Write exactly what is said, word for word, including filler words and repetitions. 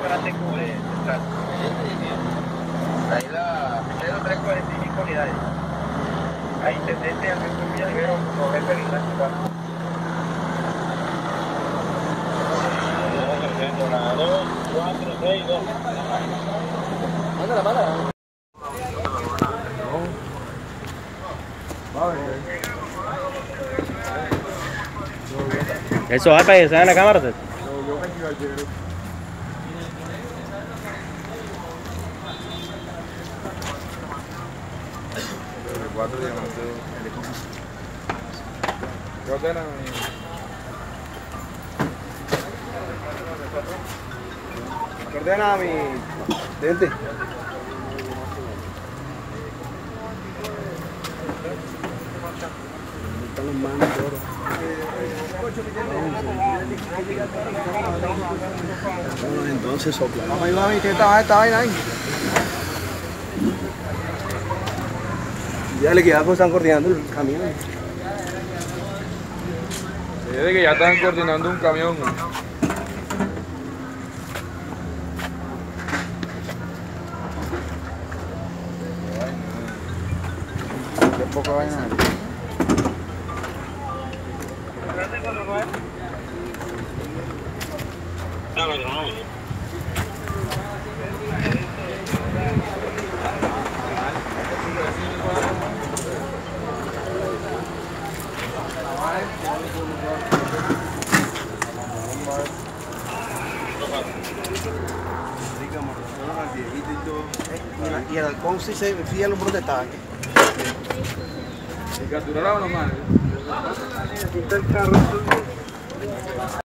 afuera te cubre central. Ahí la cero tres cuarenta y cinco unidades. Ahí intendente Alberto Villavero, Roberto Ignacio Juan. La dos, cuatro, seis, dos. Mándala, mándala. Eso va para que se vea en la cámara. Cuatro diamantes. ¿Qué ordena? ¿Qué ordena mi dente? Están los manos de oro. Bueno, entonces sopla. Vamos a ayudar a mi teta, esta vaina ahí. Ya le queda, pues están coordinando el camión. Se ve que ya están coordinando un camión. Qué poca vaina. Y el halcón sí se fía los brotes estaban. ¿Y capturaron los manos?